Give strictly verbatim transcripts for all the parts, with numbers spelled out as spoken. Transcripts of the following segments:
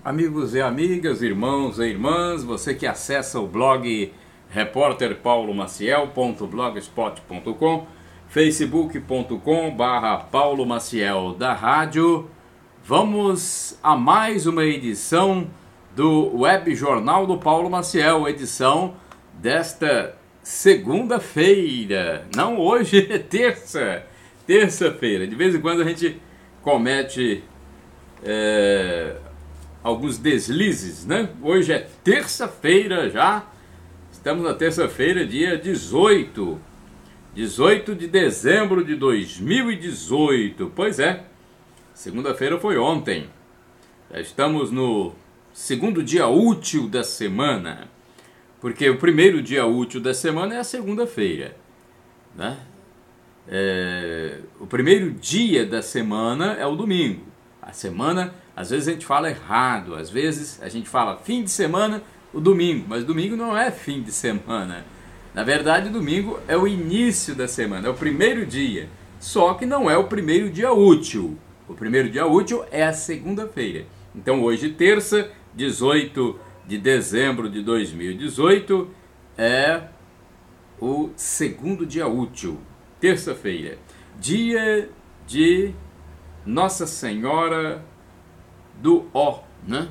Amigos e amigas, irmãos e irmãs, você que acessa o blog repórter paulo maciel ponto blogspot ponto com, facebook ponto com barra paulo maciel da rádio, vamos a mais uma edição do Web Jornal do Paulo Maciel, edição desta segunda-feira, não hoje, é terça, terça-feira. De vez em quando a gente comete é, alguns deslizes, né? Hoje é terça-feira já, estamos na terça-feira, dia dezoito, dezoito de dezembro de dois mil e dezoito, pois é, segunda-feira foi ontem, já estamos no segundo dia útil da semana, porque o primeiro dia útil da semana é a segunda-feira, né? É, o primeiro dia da semana é o domingo. A semana, às vezes a gente fala errado, às vezes a gente fala fim de semana, o domingo, mas domingo não é fim de semana. Na verdade, domingo é o início da semana, é o primeiro dia, só que não é o primeiro dia útil. O primeiro dia útil é a segunda-feira. Então hoje, terça, dezoito de dezembro de dois mil e dezoito, é o segundo dia útil, terça-feira, dia de Nossa Senhora do Ó, né?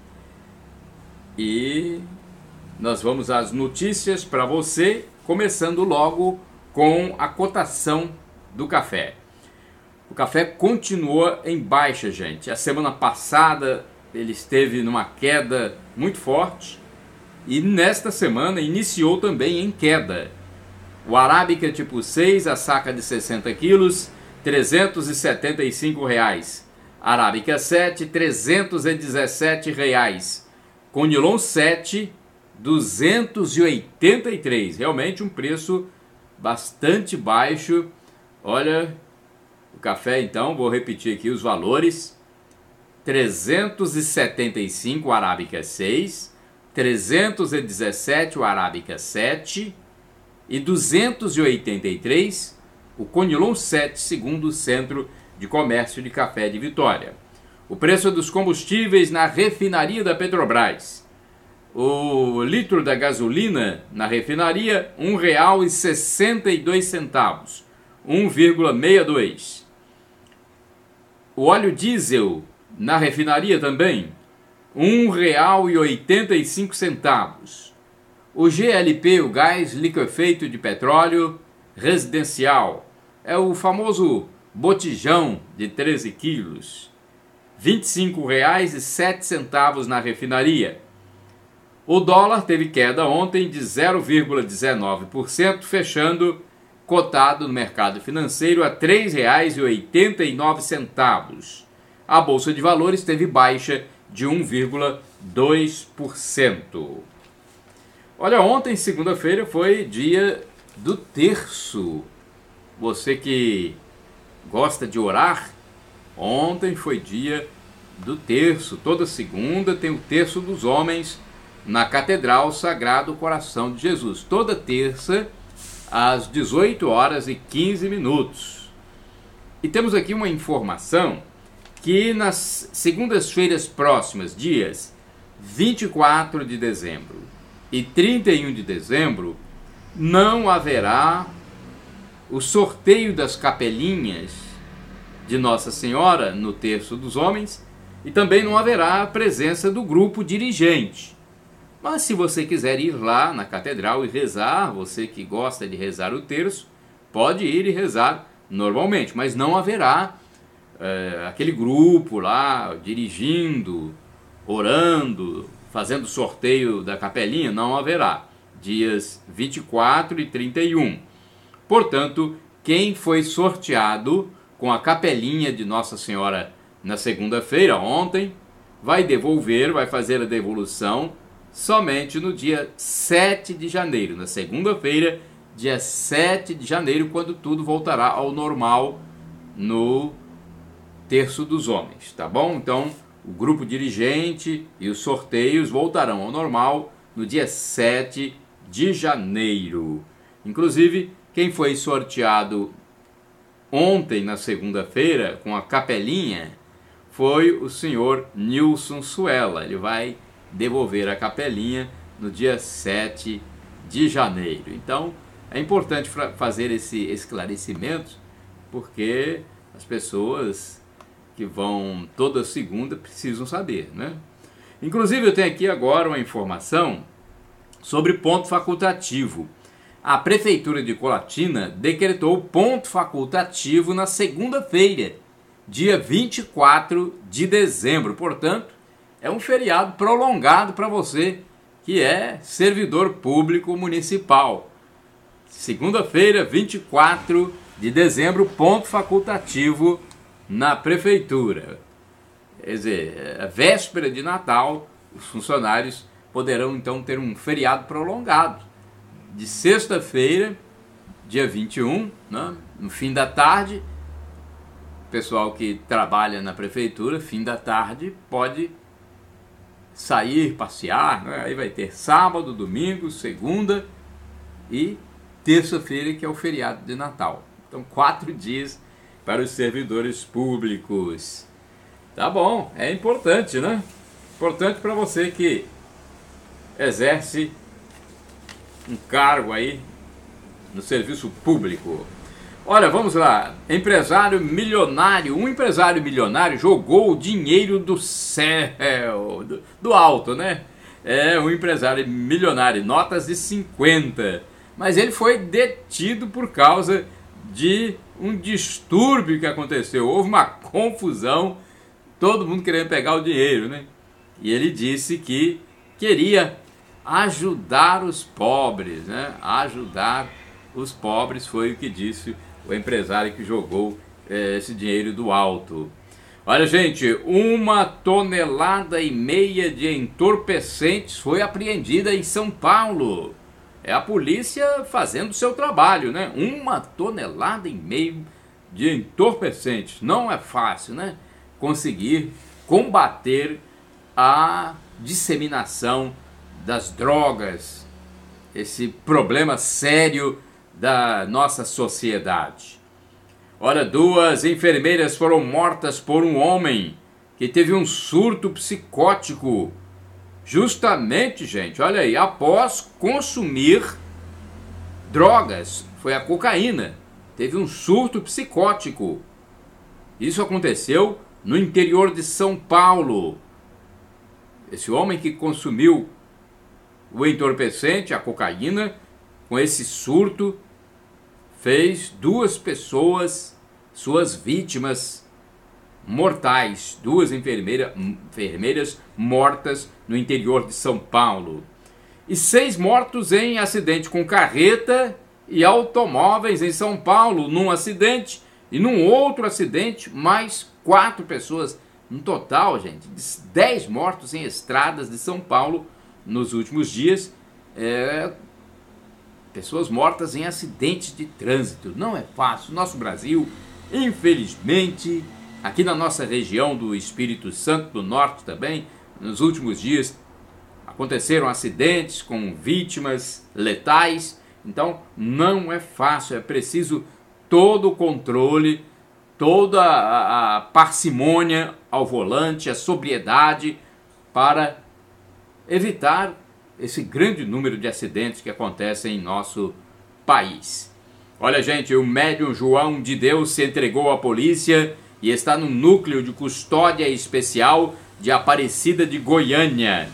E nós vamos às notícias para você, começando logo com a cotação do café. O café continua em baixa, gente. A semana passada ele esteve numa queda muito forte e nesta semana iniciou também em queda. O Arábica tipo seis, a saca de sessenta quilos, trezentos e setenta e cinco reais. Arábica sete, trezentos e dezessete reais. Conilon sete, duzentos e oitenta e três. Realmente um preço bastante baixo. Olha, o café então, vou repetir aqui os valores. trezentos e setenta e cinco o Arábica seis, trezentos e dezessete o Arábica sete e duzentos e oitenta e três o Conilon sete, segundo o Centro de Comércio de Café de Vitória. O preço dos combustíveis na refinaria da Petrobras. O litro da gasolina na refinaria, um real e sessenta e dois centavos, um vírgula sessenta e dois. O óleo diesel na refinaria também, um real e oitenta e cinco centavos. O G L P, o gás liquefeito de petróleo residencial, é o famoso botijão de treze quilos, vinte e cinco reais e sete centavos na refinaria. O dólar teve queda ontem de zero vírgula dezenove por cento, fechando cotado no mercado financeiro a três reais e oitenta e nove centavos. A Bolsa de Valores teve baixa de um vírgula dois por cento. Olha, ontem, segunda-feira, foi dia do terço. Você que gosta de orar, ontem foi dia do terço. Toda segunda tem o terço dos homens na Catedral Sagrado Coração de Jesus. Toda terça, às dezoito horas e quinze minutos. E temos aqui uma informação que nas segundas-feiras próximas, dias vinte e quatro de dezembro e trinta e um de dezembro, não haverá o sorteio das capelinhas de Nossa Senhora no Terço dos Homens e também não haverá a presença do grupo dirigente. Mas se você quiser ir lá na catedral e rezar, você que gosta de rezar o terço, pode ir e rezar normalmente, mas não haverá é, aquele grupo lá dirigindo, orando, fazendo sorteio da capelinha, não haverá. Dias vinte e quatro e trinta e um. Portanto, quem foi sorteado com a capelinha de Nossa Senhora na segunda-feira, ontem, vai devolver, vai fazer a devolução somente no dia sete de janeiro, na segunda-feira, dia sete de janeiro, quando tudo voltará ao normal no Terço dos Homens, tá bom? Então, o grupo dirigente e os sorteios voltarão ao normal no dia sete de janeiro. Inclusive, quem foi sorteado ontem, na segunda-feira, com a capelinha, foi o senhor Nilson Suela. Ele vai devolver a capelinha no dia sete de janeiro. Então, é importante fazer esse esclarecimento, porque as pessoas que vão toda segunda precisam saber, né? Inclusive, eu tenho aqui agora uma informação sobre ponto facultativo. A Prefeitura de Colatina decretou ponto facultativo na segunda-feira, dia vinte e quatro de dezembro. Portanto, é um feriado prolongado para você que é servidor público municipal. Segunda-feira, vinte e quatro de dezembro, ponto facultativo na Prefeitura. Quer dizer, a véspera de Natal, os funcionários poderão então ter um feriado prolongado. De sexta-feira, dia vinte e um, né, no fim da tarde, o pessoal que trabalha na Prefeitura, fim da tarde, pode sair, passear, né? Aí vai ter sábado, domingo, segunda e terça-feira, que é o feriado de Natal. Então, quatro dias para os servidores públicos. Tá bom, é importante, né? Importante para você que exerce um cargo aí no serviço público. Olha, vamos lá. Empresário milionário, um empresário milionário jogou o dinheiro do céu, do, do alto, né? É um empresário milionário, notas de cinquenta. Mas ele foi detido por causa de um distúrbio que aconteceu. Houve uma confusão, todo mundo querendo pegar o dinheiro, né? E ele disse que queria ajudar os pobres, né? Ajudar os pobres foi o que disse o empresário que jogou eh, esse dinheiro do alto. Olha, gente, uma tonelada e meia de entorpecentes foi apreendida em São Paulo. É a polícia fazendo o seu trabalho, né? Uma tonelada e meia de entorpecentes. Não é fácil, né? Conseguir combater a disseminação das drogas, esse problema sério da nossa sociedade. Olha, duas enfermeiras foram mortas por um homem que teve um surto psicótico, justamente, gente, olha aí, após consumir drogas, foi a cocaína, teve um surto psicótico. Isso aconteceu no interior de São Paulo. Esse homem que consumiu o entorpecente, a cocaína, com esse surto, fez duas pessoas, suas vítimas mortais, duas enfermeira, enfermeiras mortas no interior de São Paulo. E seis mortos em acidente com carreta e automóveis em São Paulo, num acidente, e num outro acidente, mais quatro pessoas. No total, gente, dez mortos em estradas de São Paulo nos últimos dias, é, pessoas mortas em acidentes de trânsito. Não é fácil. Nosso Brasil, infelizmente, aqui na nossa região do Espírito Santo, do Norte também, nos últimos dias, aconteceram acidentes com vítimas letais. Então, não é fácil. É preciso todo o controle, toda a, a parcimônia ao volante, a sobriedade para evitar esse grande número de acidentes que acontecem em nosso país. Olha, gente, o médium João de Deus se entregou à polícia e está no núcleo de custódia especial de Aparecida de Goiânia.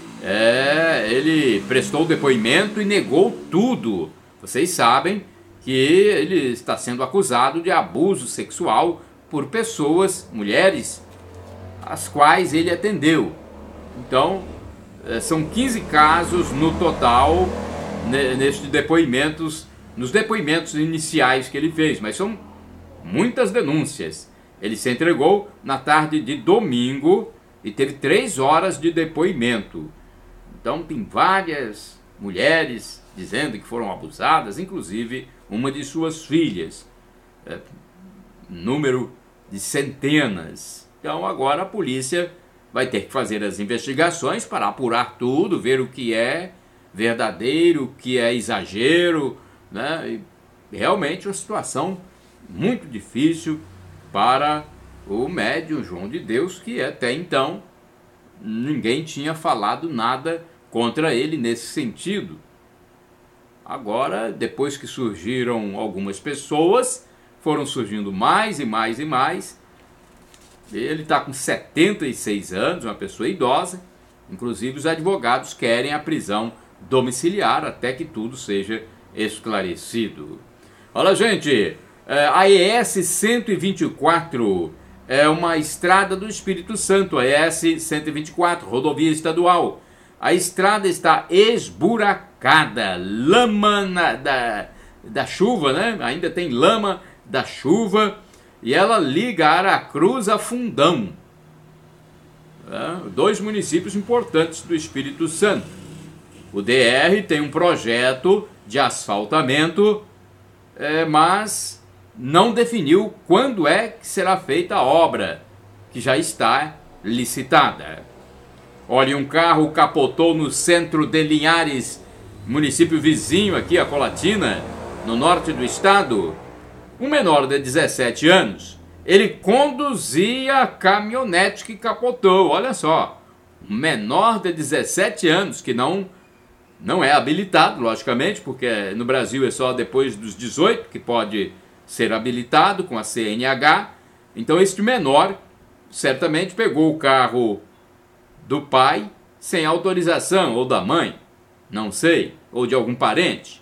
É, ele prestou depoimento e negou tudo. Vocês sabem que ele está sendo acusado de abuso sexual por pessoas, mulheres, as quais ele atendeu. Então, são quinze casos no total nestes depoimentos, nos depoimentos iniciais que ele fez, mas são muitas denúncias. Ele se entregou na tarde de domingo e teve três horas de depoimento. Então tem várias mulheres dizendo que foram abusadas, inclusive uma de suas filhas. É, número de centenas. Então agora a polícia vai ter que fazer as investigações para apurar tudo, ver o que é verdadeiro, o que é exagero, né? E realmente uma situação muito difícil para o médium João de Deus, que até então ninguém tinha falado nada contra ele nesse sentido. Agora, depois que surgiram algumas pessoas, foram surgindo mais e mais e mais. Ele está com setenta e seis anos, uma pessoa idosa. Inclusive os advogados querem a prisão domiciliar até que tudo seja esclarecido. Olha, gente, a E S cento e vinte e quatro é uma estrada do Espírito Santo, a E S cento e vinte e quatro, rodovia estadual. A estrada está esburacada, lama na, da, da chuva, né? Ainda tem lama da chuva, e ela liga Aracruz a Fundão, é, dois municípios importantes do Espírito Santo. O D R tem um projeto de asfaltamento, é, mas não definiu quando é que será feita a obra, que já está licitada. Olha, um carro capotou no centro de Linhares, município vizinho aqui, a Colatina, no norte do estado. Um menor de dezessete anos, ele conduzia a caminhonete que capotou. Olha só, um menor de dezessete anos, que não, não é habilitado, logicamente, porque no Brasil é só depois dos dezoito que pode ser habilitado com a C N H. Então este menor certamente pegou o carro do pai sem autorização, ou da mãe, não sei, ou de algum parente.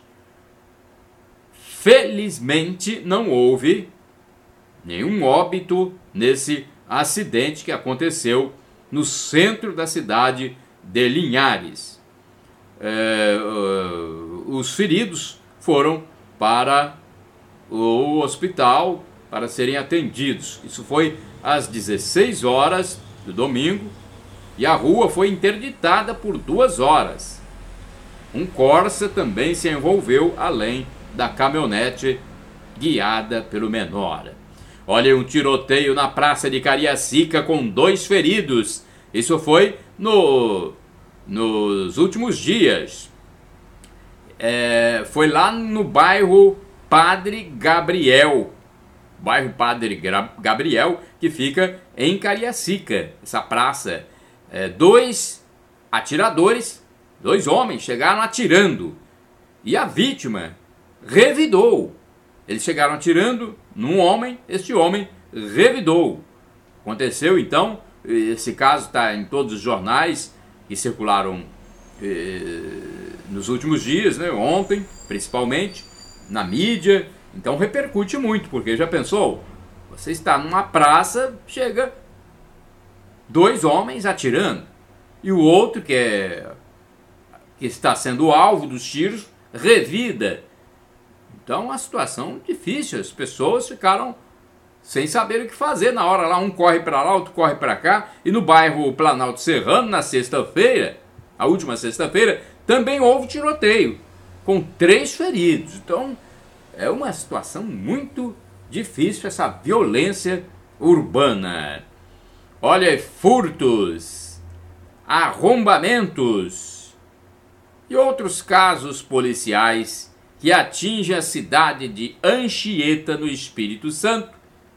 Felizmente não houve nenhum óbito nesse acidente que aconteceu no centro da cidade de Linhares. É, uh, os feridos foram para o hospital para serem atendidos. Isso foi às dezesseis horas do domingo e a rua foi interditada por duas horas. Um Corsa também se envolveu, além da caminhonete guiada pelo menor. Olha, um tiroteio na praça de Cariacica com dois feridos. Isso foi no, nos últimos dias. É, foi lá no bairro Padre Gabriel. Bairro Padre Gabriel, que fica em Cariacica, essa praça. É, dois atiradores, dois homens, chegaram atirando. E a vítima revidou. Eles chegaram atirando num homem, este homem revidou. Aconteceu então, esse caso está em todos os jornais que circularam eh, nos últimos dias, né, ontem principalmente, na mídia. Então repercute muito, porque já pensou? Você está numa praça, chega dois homens atirando, e o outro que, é, que está sendo alvo dos tiros revida. Então, uma situação difícil, as pessoas ficaram sem saber o que fazer na hora lá, um corre para lá, outro corre para cá. E no bairro Planalto Serrano, na sexta-feira, a última sexta-feira, também houve tiroteio, com três feridos. Então, é uma situação muito difícil, essa violência urbana. Olha, furtos, arrombamentos e outros casos policiais que atinge a cidade de Anchieta, no Espírito Santo,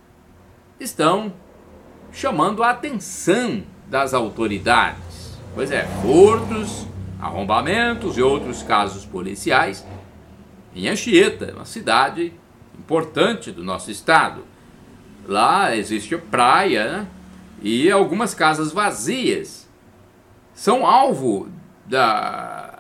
estão chamando a atenção das autoridades. Pois é, furtos, arrombamentos e outros casos policiais em Anchieta, uma cidade importante do nosso estado. Lá existe a praia, né? E algumas casas vazias são alvo da...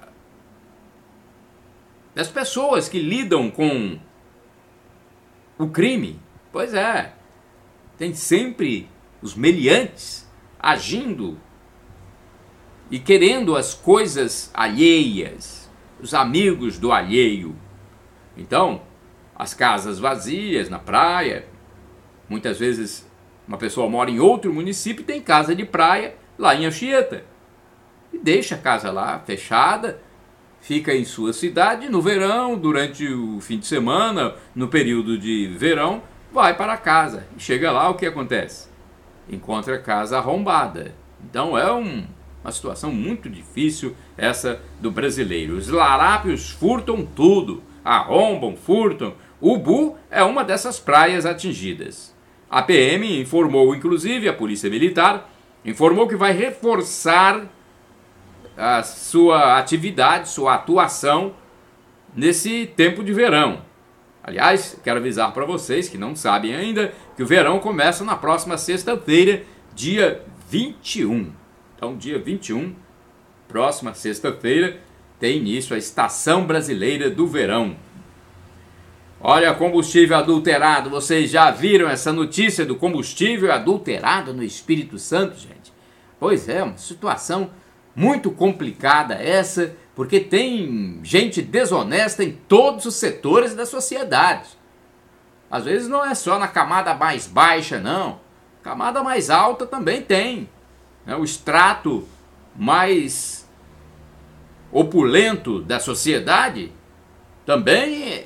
das pessoas que lidam com o crime. Pois é, tem sempre os meliantes agindo e querendo as coisas alheias, os amigos do alheio. Então, as casas vazias na praia, muitas vezes uma pessoa mora em outro município e tem casa de praia lá em Anchieta, e deixa a casa lá fechada, fica em sua cidade. No verão, durante o fim de semana, no período de verão, vai para casa. E chega lá, o que acontece? Encontra a casa arrombada. Então é um, uma situação muito difícil essa do brasileiro. Os larápios furtam tudo, arrombam, furtam. Ubu é uma dessas praias atingidas. A P M informou, inclusive, a Polícia Militar, informou que vai reforçar a sua atividade, sua atuação nesse tempo de verão. Aliás, quero avisar para vocês que não sabem ainda que o verão começa na próxima sexta-feira, dia vinte e um. Então, dia vinte e um, próxima sexta-feira, tem início a Estação Brasileira do Verão. Olha, combustível adulterado. Vocês já viram essa notícia do combustível adulterado no Espírito Santo, gente? Pois é, uma situação muito complicada essa, porque tem gente desonesta em todos os setores da sociedade. Às vezes não é só na camada mais baixa, não. Camada mais alta também tem. O extrato mais opulento da sociedade também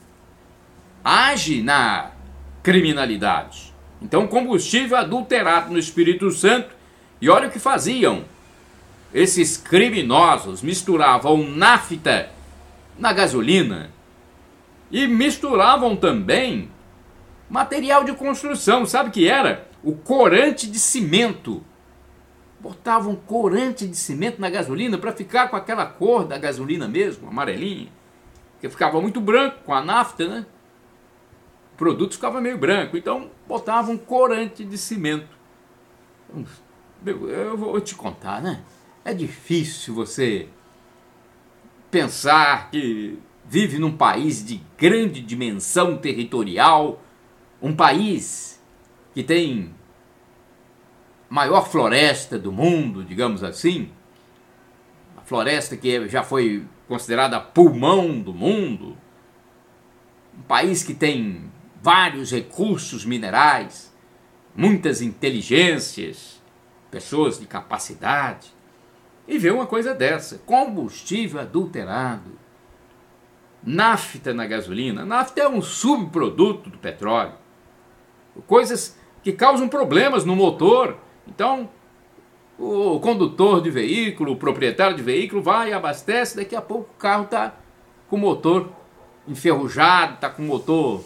age na criminalidade. Então, combustível adulterado no Espírito Santo. E olha o que faziam. Esses criminosos misturavam nafta na gasolina e misturavam também material de construção. Sabe o que era? O corante de cimento. Botavam corante de cimento na gasolina para ficar com aquela cor da gasolina mesmo, amarelinha. Porque ficava muito branco com a nafta, né? O produto ficava meio branco. Então botavam corante de cimento. Meu, eu vou te contar, né? É difícil você pensar que vive num país de grande dimensão territorial, um país que tem maior floresta do mundo, digamos assim, a floresta que já foi considerada pulmão do mundo, um país que tem vários recursos minerais, muitas inteligências, pessoas de capacidade, e vê uma coisa dessa, combustível adulterado, nafta na gasolina. Nafta é um subproduto do petróleo, coisas que causam problemas no motor. Então, o condutor de veículo, o proprietário de veículo vai e abastece, daqui a pouco o carro está com o motor enferrujado, está com o motor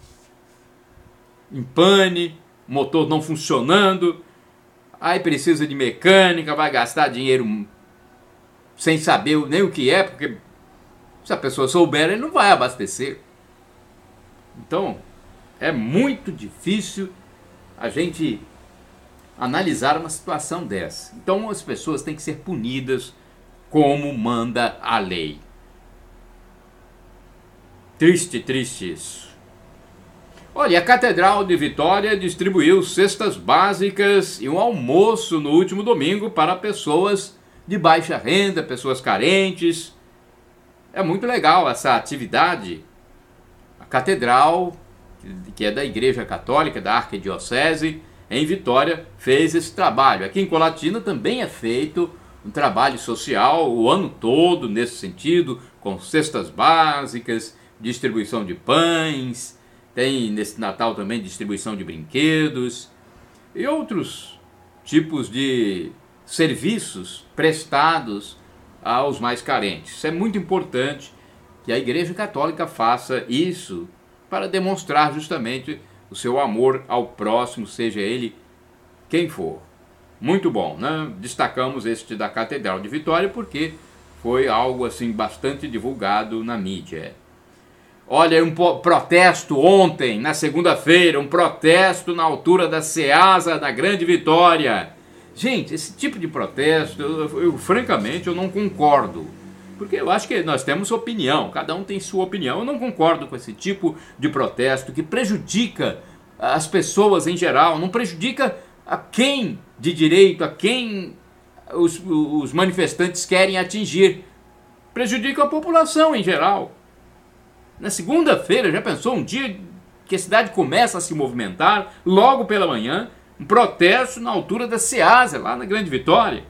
em pane, o motor não funcionando, aí precisa de mecânica, vai gastar dinheiro sem saber nem o que é, porque se a pessoa souber, ele não vai abastecer. Então, é muito difícil a gente analisar uma situação dessa. Então, as pessoas têm que ser punidas como manda a lei. Triste, triste isso. Olha, a Catedral de Vitória distribuiu cestas básicas e um almoço no último domingo para pessoas de baixa renda, pessoas carentes. É muito legal essa atividade. A Catedral, que é da Igreja Católica, da Arquidiocese, em Vitória, fez esse trabalho. Aqui em Colatina também é feito um trabalho social o ano todo nesse sentido, com cestas básicas, distribuição de pães, tem nesse Natal também distribuição de brinquedos e outros tipos de serviços prestados aos mais carentes. Isso é muito importante que a Igreja Católica faça isso para demonstrar justamente o seu amor ao próximo, seja ele quem for. Muito bom, né? Destacamos este da Catedral de Vitória porque foi algo assim bastante divulgado na mídia. Olha, um protesto ontem, na segunda-feira, um protesto na altura da Ceasa da Grande Vitória. Gente, esse tipo de protesto, eu, eu francamente, eu não concordo. Porque eu acho que nós temos opinião, cada um tem sua opinião. Eu não concordo com esse tipo de protesto que prejudica as pessoas em geral, não prejudica a quem de direito, a quem os, os manifestantes querem atingir. Prejudica a população em geral. Na segunda-feira, já pensou um dia que a cidade começa a se movimentar, logo pela manhã, um protesto na altura da Ceasa, lá na Grande Vitória.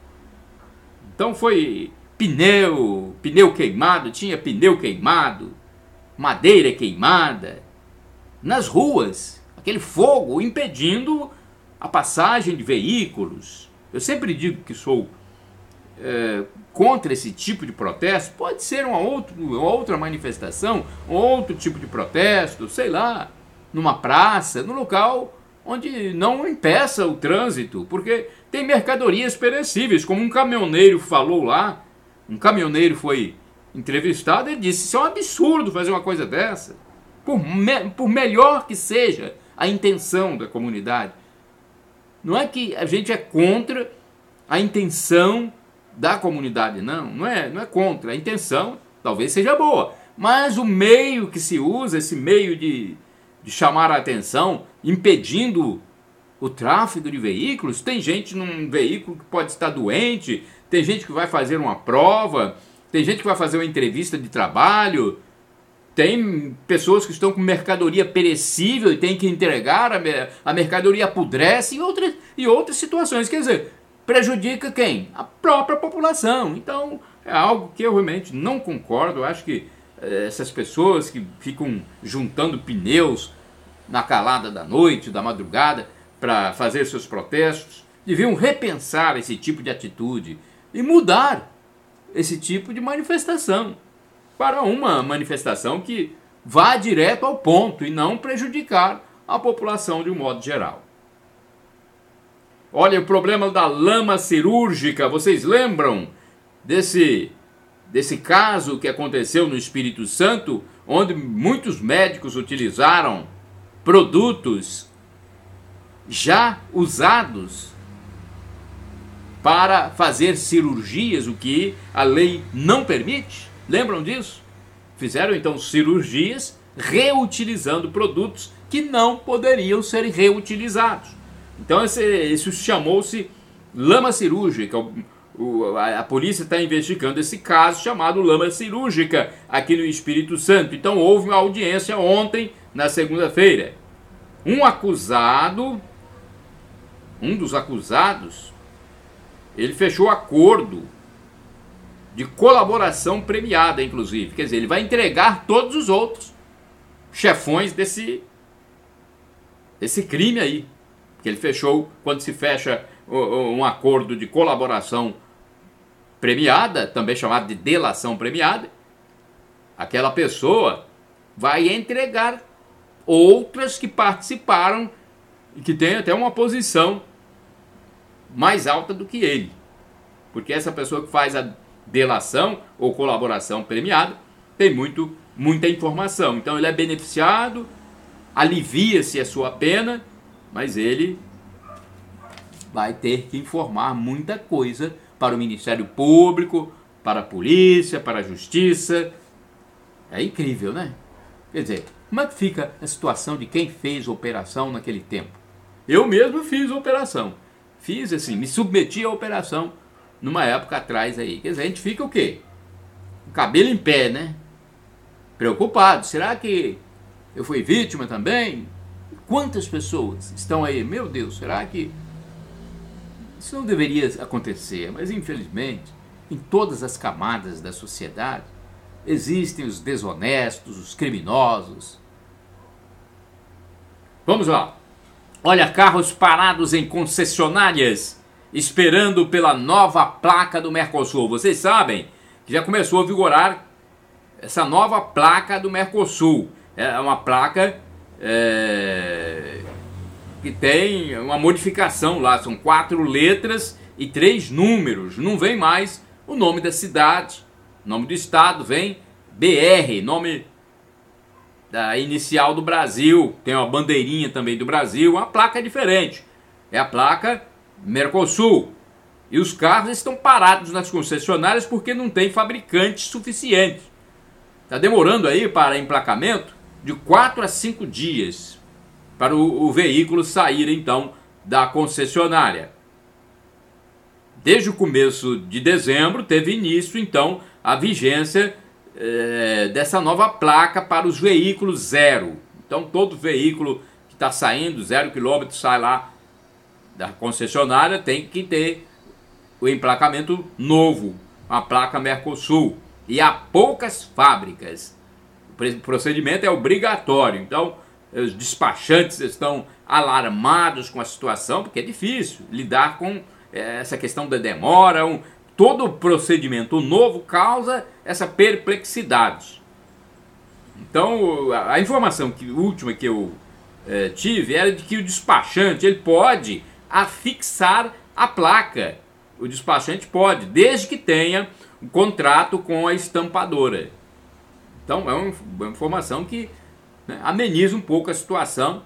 Então foi pneu, pneu queimado, tinha pneu queimado, madeira queimada, nas ruas, aquele fogo impedindo a passagem de veículos. Eu sempre digo que sou é, contra esse tipo de protesto. Pode ser uma, outro, uma outra manifestação, um outro tipo de protesto, sei lá. numa praça, num local onde não impeça o trânsito, porque tem mercadorias perecíveis, como um caminhoneiro falou lá, um caminhoneiro foi entrevistado e disse, isso é um absurdo fazer uma coisa dessa, por, me, por melhor que seja a intenção da comunidade. Não é que a gente é contra a intenção da comunidade, não, não é, não é contra, a intenção talvez seja boa, mas o meio que se usa, esse meio de, de chamar a atenção, impedindo o tráfego de veículos, tem gente num veículo que pode estar doente, tem gente que vai fazer uma prova, tem gente que vai fazer uma entrevista de trabalho, tem pessoas que estão com mercadoria perecível e tem que entregar, a, a mercadoria apodrece e outras, e outras situações, quer dizer, prejudica quem? A própria população. Então é algo que eu realmente não concordo. Eu acho que eh, essas pessoas que ficam juntando pneus na calada da noite, da madrugada, para fazer seus protestos, deviam repensar esse tipo de atitude e mudar esse tipo de manifestação para uma manifestação que vá direto ao ponto e não prejudicar a população de um modo geral. Olha, o problema da lama cirúrgica, vocês lembram desse, desse caso que aconteceu no Espírito Santo, onde muitos médicos utilizaram produtos já usados para fazer cirurgias, o que a lei não permite? Lembram disso? Fizeram então cirurgias reutilizando produtos que não poderiam ser reutilizados. Então esse, isso chamou-se lama cirúrgica. O, o, a, a polícia está investigando esse caso chamado lama cirúrgica aqui no Espírito Santo. Então houve uma audiência ontem, na segunda-feira. Um acusado, um dos acusados, ele fechou acordo de colaboração premiada, inclusive. Quer dizer, ele vai entregar todos os outros chefões desse, desse crime aí. Que ele fechou, quando se fecha um acordo de colaboração premiada, também chamado de delação premiada, aquela pessoa vai entregar outras que participaram e que têm até uma posição mais alta do que ele. Porque essa pessoa que faz a delação ou colaboração premiada tem muito, muita informação. Então ele é beneficiado, alivia-se a sua pena, mas ele vai ter que informar muita coisa para o Ministério Público, para a polícia, para a justiça. É incrível, né? Quer dizer, como é que fica a situação de quem fez a operação naquele tempo? Eu mesmo fiz a operação. Fiz assim, me submeti à operação numa época atrás aí. Quer dizer, a gente fica o quê? O cabelo em pé, né? Preocupado. Será que eu fui vítima também? Quantas pessoas estão aí? Meu Deus, será que isso não deveria acontecer? Mas infelizmente, em todas as camadas da sociedade, existem os desonestos, os criminosos. Vamos lá. Olha, carros parados em concessionárias, esperando pela nova placa do Mercosul. Vocês sabem que já começou a vigorar essa nova placa do Mercosul. É uma placa é, que tem uma modificação lá. São quatro letras e três números. Não vem mais o nome da cidade, nome do estado, vem B R, nome da inicial do Brasil. Tem uma bandeirinha também do Brasil, uma placa diferente. É a placa Mercosul. E os carros estão parados nas concessionárias porque não tem fabricante suficiente. Está demorando aí para emplacamento de quatro a cinco dias para o, o veículo sair então da concessionária. Desde o começo de dezembro teve início então a vigência é, dessa nova placa para os veículos zero. Então todo veículo que está saindo zero quilômetro sai lá da concessionária tem que ter o emplacamento novo, a placa Mercosul. E há poucas fábricas. O procedimento é obrigatório. Então os despachantes estão alarmados com a situação, porque é difícil lidar com essa questão da demora. Um, todo procedimento novo causa essa perplexidade. Então a, a informação que, última que eu é, tive era de que o despachante ele pode afixar a placa. O despachante pode, desde que tenha um contrato com a estampadora. Então é uma, uma informação que, né, ameniza um pouco a situação,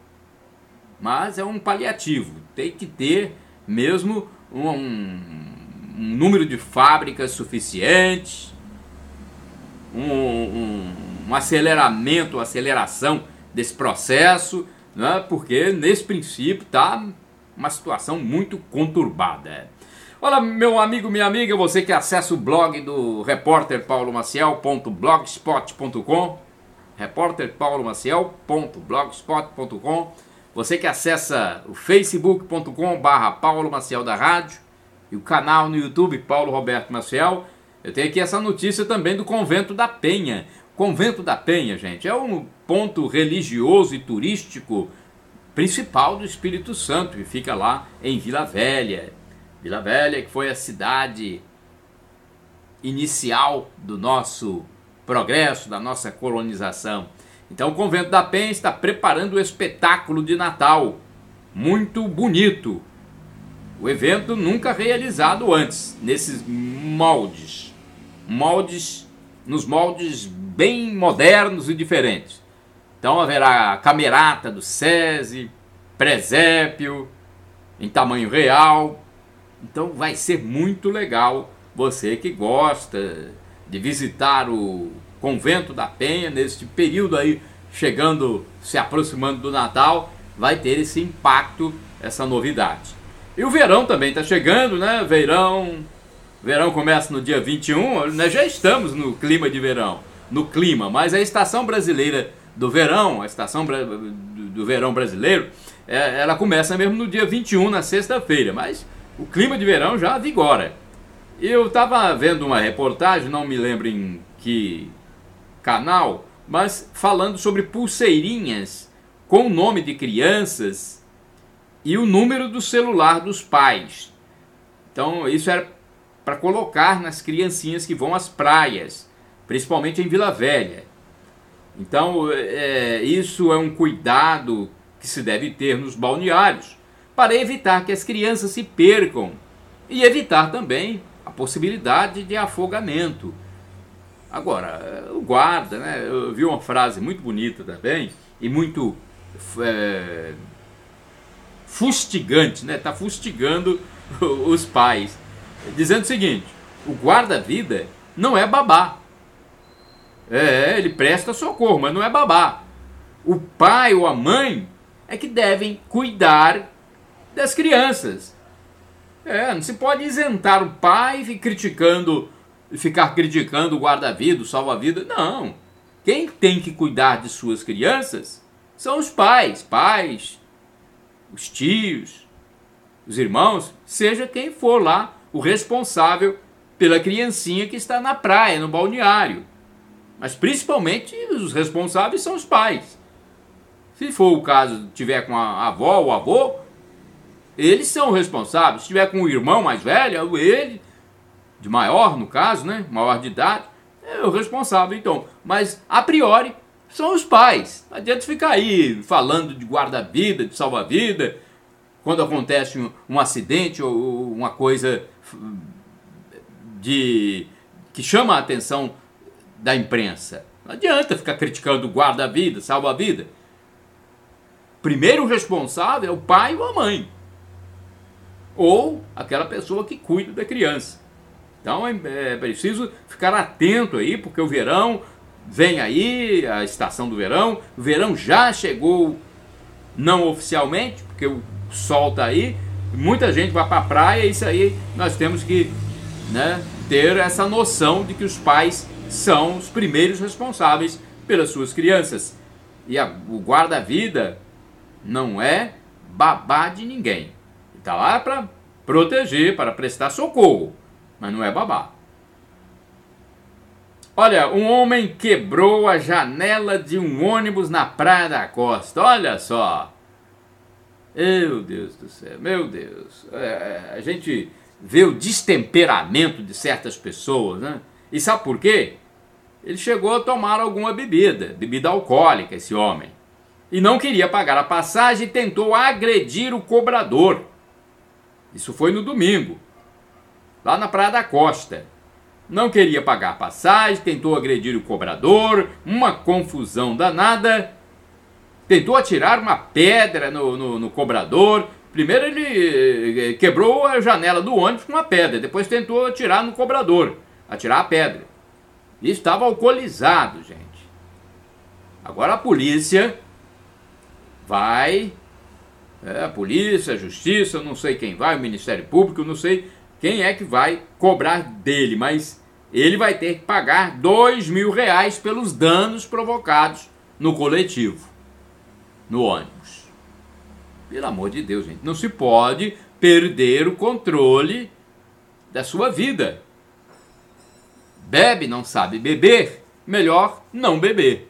mas é um paliativo. Tem que ter mesmo um, um, um número de fábricas suficiente, um, um, um aceleramento, uma aceleração desse processo, né, porque nesse princípio está uma situação muito conturbada. Olá, meu amigo, minha amiga, você que acessa o blog do repórter paulo maciel ponto blogspot ponto com, repórter paulo maciel ponto blogspot ponto com, você que acessa o facebook ponto com barra Paulo Maciel da Rádio e o canal no YouTube Paulo Roberto Maciel. Eu tenho aqui essa notícia também do Convento da Penha. Convento da Penha, gente, é um ponto religioso e turístico principal do Espírito Santo e fica lá em Vila Velha. Vila Velha, que foi a cidade inicial do nosso progresso, da nossa colonização. Então o Convento da Penha está preparando o espetáculo de Natal, muito bonito. O evento nunca realizado antes, nesses moldes, moldes, nos moldes bem modernos e diferentes. Então haverá camerata do SESI, presépio, em tamanho real. Então vai ser muito legal, você que gosta de visitar o Convento da Penha, neste período aí, chegando, se aproximando do Natal, vai ter esse impacto, essa novidade. E o verão também está chegando, né? Verão, verão começa no dia vinte e um, nós já estamos no clima de verão, no clima, mas a estação brasileira do verão, a estação do verão brasileiro, ela começa mesmo no dia vinte e um, na sexta-feira, mas o clima de verão já vigora. Eu estava vendo uma reportagem, não me lembro em que canal, mas falando sobre pulseirinhas com o nome de crianças e o número do celular dos pais. Então isso era para colocar nas criancinhas que vão às praias, principalmente em Vila Velha. Então é, isso é um cuidado que se deve ter nos balneários, para evitar que as crianças se percam e evitar também a possibilidade de afogamento. Agora, o guarda, né, eu vi uma frase muito bonita também e muito é, fustigante, né, tá fustigando os pais, dizendo o seguinte: o guarda-vida não é babá. É, ele presta socorro, mas não é babá. O pai ou a mãe é que devem cuidar das crianças. É, não se pode isentar o pai e criticando, ficar criticando o guarda-vida, o salva-vida. Não. Quem tem que cuidar de suas crianças são os pais, pais, os tios, os irmãos, seja quem for lá o responsável pela criancinha que está na praia, no balneário. Mas principalmente os responsáveis são os pais. Se for o caso, tiver com a avó ou avô, eles são responsáveis. Se tiver com o irmão mais velho, ele, de maior no caso, né, maior de idade, é o responsável então. Mas a priori são os pais. Não adianta ficar aí falando de guarda-vida, de salva-vida, quando acontece um, um acidente ou uma coisa de, que chama a atenção da imprensa. Não adianta ficar criticando o guarda-vida, salva-vida. Primeiro responsável é o pai ou a mãe, ou aquela pessoa que cuida da criança. Então é, é preciso ficar atento aí, porque o verão vem aí, a estação do verão. O verão já chegou, não oficialmente, porque o sol está aí, muita gente vai para a praia, e isso aí nós temos que, né, ter essa noção de que os pais são os primeiros responsáveis pelas suas crianças. E a, o guarda-vida não é babá de ninguém. Está lá para proteger, para prestar socorro, mas não é babá. Olha, um homem quebrou a janela de um ônibus na Praia da Costa. Olha só. Meu Deus do céu, meu Deus. É, a gente vê o destemperamento de certas pessoas, né? E sabe por quê? Ele chegou a tomar alguma bebida, bebida alcoólica, esse homem. e não queria pagar a passagem e tentou agredir o cobrador. Isso foi no domingo, lá na Praia da Costa. Não queria pagar a passagem, tentou agredir o cobrador, uma confusão danada. Tentou atirar uma pedra no, no, no cobrador. Primeiro ele quebrou a janela do ônibus com uma pedra, depois tentou atirar no cobrador, atirar a pedra. E estava alcoolizado, gente. Agora a polícia vai, é, a polícia, a justiça, eu não sei quem vai, o Ministério Público, eu não sei quem é que vai cobrar dele, mas ele vai ter que pagar dois mil reais pelos danos provocados no coletivo, no ônibus. Pelo amor de Deus, gente, não se pode perder o controle da sua vida. Bebe, não sabe beber, melhor não beber.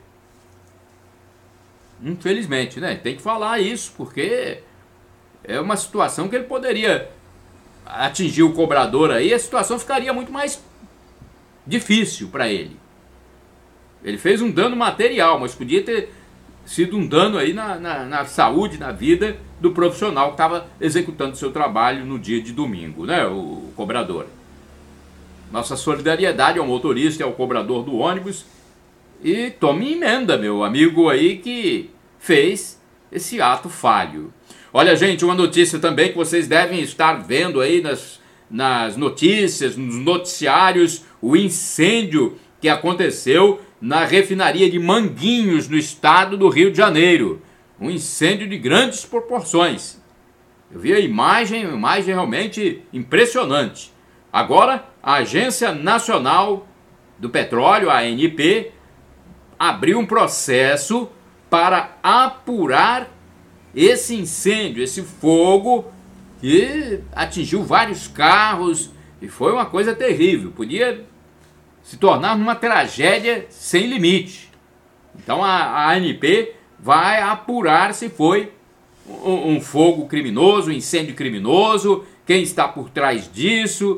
Infelizmente, né? Tem que falar isso, porque é uma situação que ele poderia atingir o cobrador aí, a situação ficaria muito mais difícil para ele. Ele fez um dano material, mas podia ter sido um dano aí na, na, na saúde, na vida do profissional que estava executando seu trabalho no dia de domingo, né? O, o cobrador. Nossa solidariedade ao motorista e ao cobrador do ônibus. E tome emenda, meu amigo aí que fez esse ato falho. Olha, gente, uma notícia também que vocês devem estar vendo aí nas, nas notícias, nos noticiários, o incêndio que aconteceu na refinaria de Manguinhos, no estado do Rio de Janeiro. Um incêndio de grandes proporções. Eu vi a imagem, uma imagem realmente impressionante. Agora, a Agência Nacional do Petróleo, a A N P, abriu um processo para apurar esse incêndio, esse fogo que atingiu vários carros e foi uma coisa terrível. Podia se tornar uma tragédia sem limite. Então a, a A N P vai apurar se foi um, um fogo criminoso, um incêndio criminoso, quem está por trás disso,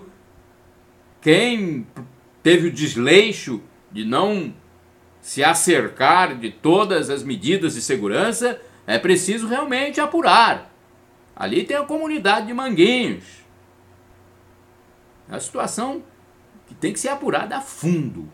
quem teve o desleixo de não se acercar de todas as medidas de segurança. É preciso realmente apurar. Ali tem a comunidade de Manguinhos. É uma situação que tem que ser apurada a fundo.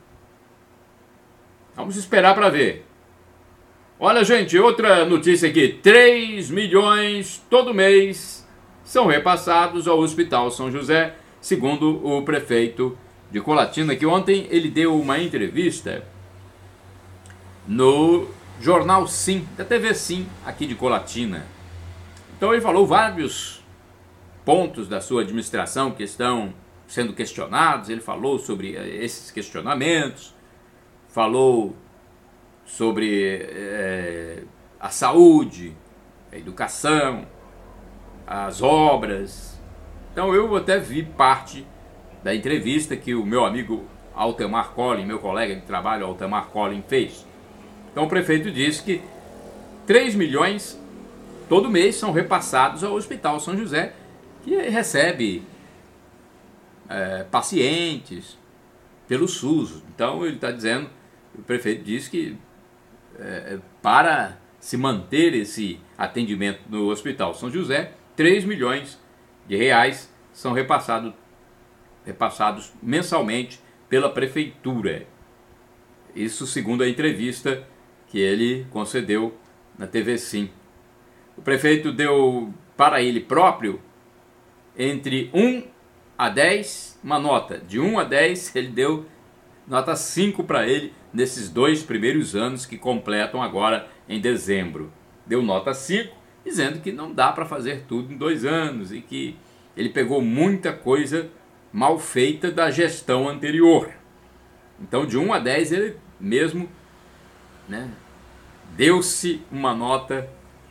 Vamos esperar para ver. Olha, gente, outra notícia aqui. três milhões todo mês são repassados ao Hospital São José, segundo o prefeito de Colatina, que ontem ele deu uma entrevista no Jornal Sim, da T V Sim, aqui de Colatina. Então ele falou vários pontos da sua administração que estão sendo questionados. Ele falou sobre esses questionamentos, falou sobre é, a saúde, a educação, as obras. Então eu até vi parte da entrevista que o meu amigo Altemar Collin, meu colega de trabalho Altemar Collin, fez. Então o prefeito disse que três milhões todo mês são repassados ao Hospital São José, que recebe é, pacientes pelo SUS. Então ele está dizendo, o prefeito disse que é, para se manter esse atendimento no Hospital São José, três milhões de reais são repassados, repassados mensalmente pela prefeitura. Isso segundo a entrevista que ele concedeu na T V Sim. O prefeito deu para ele próprio, entre um a dez, uma nota. De um a dez, ele deu nota cinco para ele nesses dois primeiros anos que completam agora em dezembro. Deu nota cinco, dizendo que não dá para fazer tudo em dois anos e que ele pegou muita coisa mal feita da gestão anterior. Então, de um a dez, ele mesmo, né, deu-se uma nota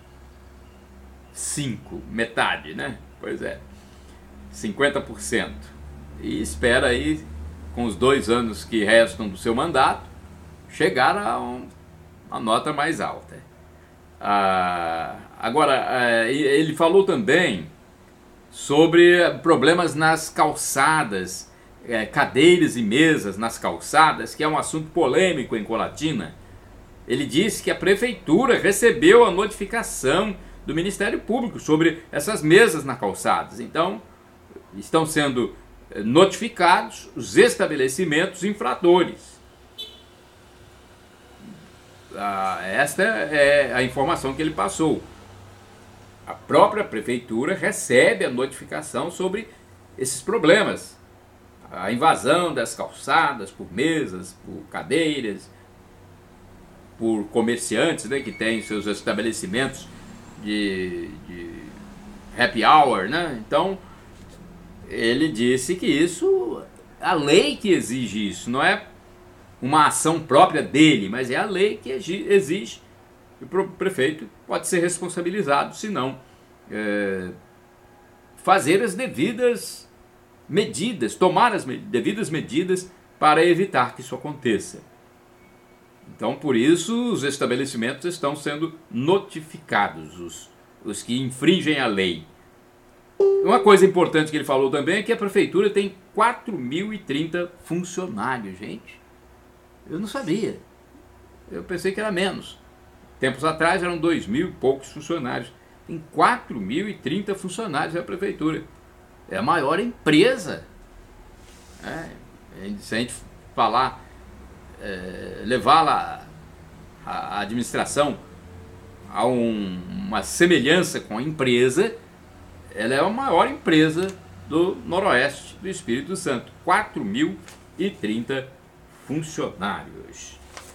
cinco, metade, né? Pois é, cinquenta por cento. E espera aí, com os dois anos que restam do seu mandato, chegar a um, uma nota mais alta. Ah, agora, ah, ele falou também sobre problemas nas calçadas, eh, cadeiras e mesas nas calçadas, que é um assunto polêmico em Colatina. ele disse que a prefeitura recebeu a notificação do Ministério Público sobre essas mesas na calçadas. Então, estão sendo notificados os estabelecimentos infratores. Ah, esta é a informação que ele passou. A própria prefeitura recebe a notificação sobre esses problemas. A invasão das calçadas por mesas, por cadeiras, por comerciantes, né, que têm seus estabelecimentos de, de happy hour, né? Então, ele disse que isso, a lei que exige isso, não é uma ação própria dele, mas é a lei que exige. O prefeito pode ser responsabilizado se não é, fazer as devidas medidas, tomar as devidas medidas para evitar que isso aconteça. Então, por isso, os estabelecimentos estão sendo notificados, os, os que infringem a lei. Uma coisa importante que ele falou também é que a prefeitura tem quatro mil e trinta funcionários, gente. Eu não sabia. Eu pensei que era menos. Tempos atrás eram dois mil e poucos funcionários. Tem quatro mil e trinta funcionários da prefeitura. É a maior empresa. É, se a gente falar, é, levar a, a administração a um, uma semelhança com a empresa, ela é a maior empresa do Noroeste do Espírito Santo. quatro mil e trinta funcionários.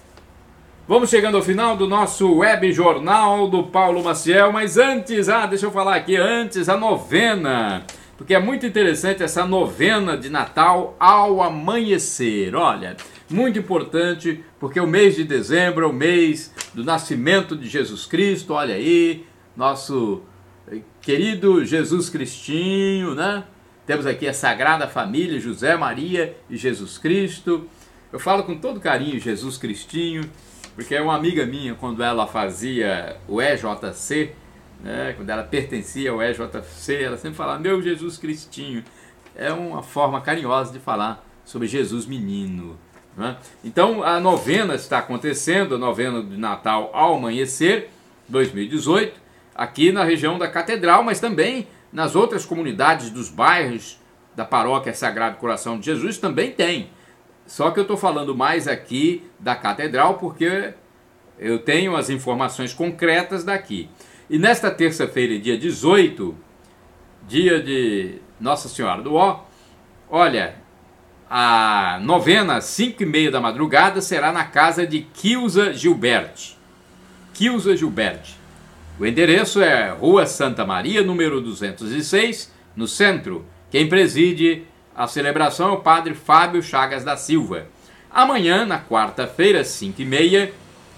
Vamos chegando ao final do nosso web jornal do Paulo Maciel, mas antes, ah, deixa eu falar aqui, antes a novena, porque é muito interessante essa novena de Natal ao amanhecer. Olha, muito importante, porque o mês de dezembro é o mês do nascimento de Jesus Cristo. Olha aí, nosso querido Jesus Cristinho, né? Temos aqui a Sagrada Família, José, Maria e Jesus Cristo. Eu falo com todo carinho Jesus Cristinho, porque é uma amiga minha, quando ela fazia o E J C, né, quando ela pertencia ao E J C, ela sempre falava, meu Jesus Cristinho. É uma forma carinhosa de falar sobre Jesus menino, né? Então, a novena está acontecendo, a novena de Natal ao amanhecer, dois mil e dezoito, aqui na região da Catedral, mas também nas outras comunidades dos bairros da Paróquia Sagrado Coração de Jesus também tem. Só que eu estou falando mais aqui da Catedral porque eu tenho as informações concretas daqui. E nesta terça-feira, dia dezoito, dia de Nossa Senhora do Ó, olha, a novena às cinco e meia da madrugada será na casa de Quilza Gilberti. Quilza Gilberti. O endereço é Rua Santa Maria, número duzentos e seis, no centro. Quem preside a celebração é o padre Fábio Chagas da Silva. Amanhã, na quarta-feira, às cinco e meia,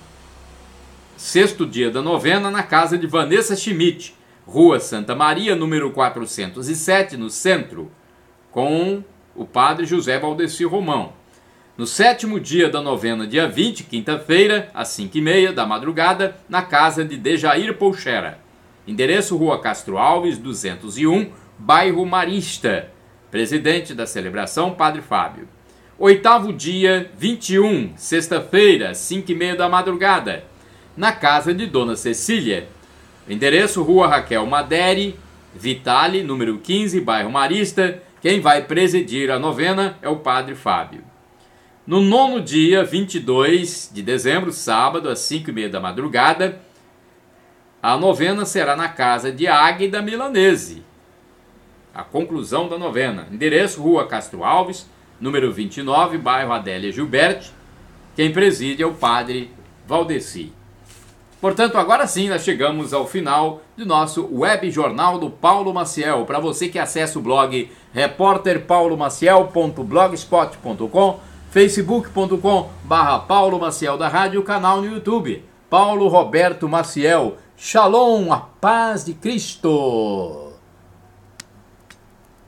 sexto dia da novena, na casa de Vanessa Schmidt, Rua Santa Maria, número quatrocentos e sete, no centro, com o padre José Valdeci Romão. No sétimo dia da novena, dia vinte, quinta-feira, às cinco e meia da madrugada, na casa de Dejair Pouchera. Endereço Rua Castro Alves, duzentos e um, bairro Marista. Presidente da celebração, Padre Fábio. Oitavo dia, vinte e um, sexta-feira, cinco e meia da madrugada, na casa de Dona Cecília. Endereço Rua Raquel Maderi, Vitale, número quinze, bairro Marista. Quem vai presidir a novena é o Padre Fábio. No nono dia, vinte e dois de dezembro, sábado, às cinco e meia da madrugada, a novena será na casa de Águida Milanese. A conclusão da novena. Endereço Rua Castro Alves, número vinte e nove, bairro Adélia Gilberti. Quem preside é o Padre Valdeci. Portanto, agora sim nós chegamos ao final do nosso web jornal do Paulo Maciel. Para você que acessa o blog repórter paulo maciel ponto blogspot ponto com, facebook ponto com barra Paulo Maciel da Rádio, canal no YouTube, Paulo Roberto Maciel. Shalom, a paz de Cristo!